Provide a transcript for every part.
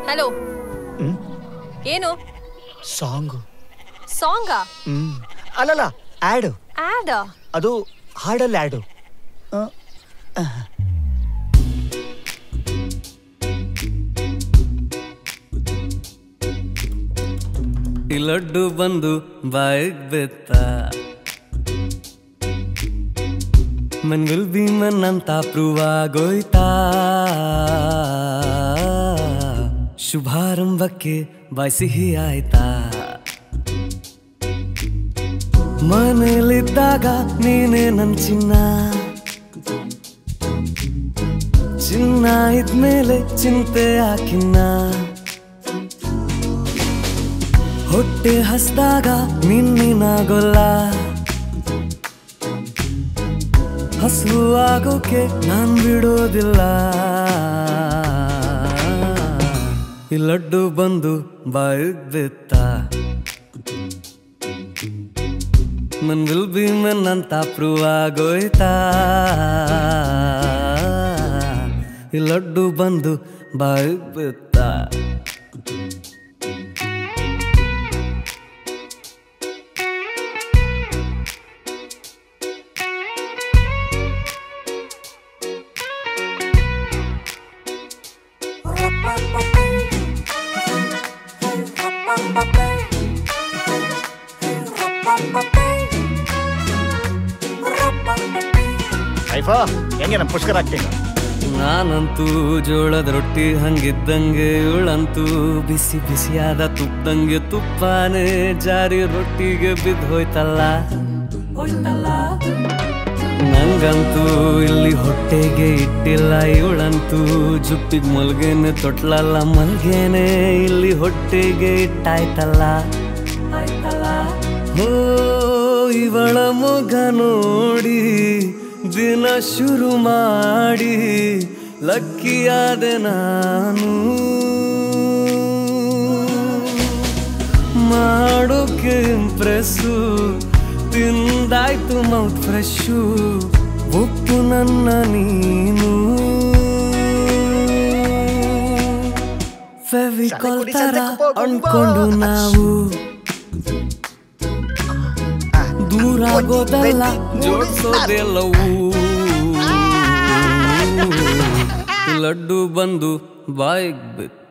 hello ಏನು song Sanga ಅಲ್ಲಲ್ಲ add add ಅದು ಹಾಡಲ್ಲಿ ಆ್ಯಡು ಈ ಲಡ್ಡು ಬಂದು ಬಾಯಿಗೆ ಬೆತ್ತ ಮನ್ ವಿಲ್ ಬಿ ಮನ್ ಅಂತ ಪ್ರೂವ್ ಆಗೋಯ್ತಾ ಶುಭಾರಂಭಕ್ಕೆ ಬಾಯ್ ಸಿಹಿ ಆಯ್ತಾ ಮನೇಲಿದ್ದಾಗ ನೀನೇ ನನ್ ಚಿನ್ನ ಚಿನ್ನ ಇದ್ಮೇಲೆ ಚಿಂತೆ ಹಾಕಿನ್ನ ಹೊಟ್ಟೆ ಹಸ್ದಾಗ ನಿನ್ನಿನಾಗೊಲ್ಲ ಹಸು ಆಗೋಕೆ ನಾನ್ ಬಿಡೋದಿಲ್ಲ ಈ ಲಡ್ಡು ಬಂದು ಬಾಯಿಗೆ ಬಿತ್ತ ಮನ್ ವಿಲ್ ಬಿ ಮನ್ ಅಂತ ಪ್ರೂವ್ ಆಗೋಯ್ತಾ ಈ ಲಡ್ಡು ಬಂದು ಬಾಯಿಗೆ ಬಿತ್ತ ಹೆಂಗೆ ನಮ್ಮ ಪುಷ್ಕರ ಆಗ್ತೀನಿ ನಾನಂತೂ ಜೋಳದ ರೊಟ್ಟಿ ಹಂಗಿದ್ದಂಗೆ ಇವಳಂತೂ ಬಿಸಿ ಬಿಸಿಯಾದ ತುಪ್ಪದಂಗೆ ತುಪ್ಪಾನೆ ಜಾರಿ ರೊಟ್ಟಿಗೆ ಬಿದ್ದು ಹೋಯ್ತಲ್ಲ ನಂಗಂತೂ ಇಲ್ಲಿ ಹೊಟ್ಟೆಗೆ ಇಟ್ಟಿಲ್ಲ ಇವಳಂತೂ ಜುಪ್ಪಿಗೆ ಮಲ್ಗೇನೆ ತೊಟ್ಲಲ್ಲ ಮಲ್ಗೇನೆ ಇಲ್ಲಿ ಹೊಟ್ಟೆಗೆ ಇಟ್ಟಾಯ್ತಲ್ಲ ಹೋ ಇವಳ ಮೊಗ ನೋಡಿ ದಿನ ಶುರು ಮಾಡಿ ಲಕ್ಕಿಯಾದೆ ನಾನು ಮಾಡೋಕೆ ಇಂಪ್ರೆಸ್ಸು ತಿಂದಾಯ್ತು ಮೌತ್ ಫ್ರೆಶ್ಶು ಒಪ್ಪು ನನ್ನ ನೀನು ಫೆವಿಕಾಲ್ ತರ ಅಂದ್ಕೊಂಡು ನಾವು ದೂರ ಆಗೋದಲ್ಲ ಜೋಡಿಸೋದೆಲ್ಲವೂ ಲಡ್ಡು ಬಂದು ಬಾಯಿಗೆ ಬಿತ್ತ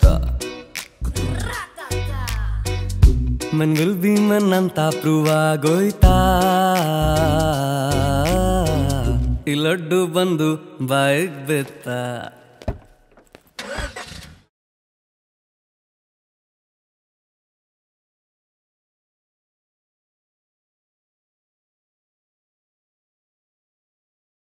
ಮನ್ ವಿಲ್ ಬಿ ಮನ್ ಅಂತ ಪ್ರೂವ್ ಆಗೋಯ್ತಾ ಈ ಲಡ್ಡು ಬಂದು ಬಾಯಿಗೆ ಬಿತ್ತ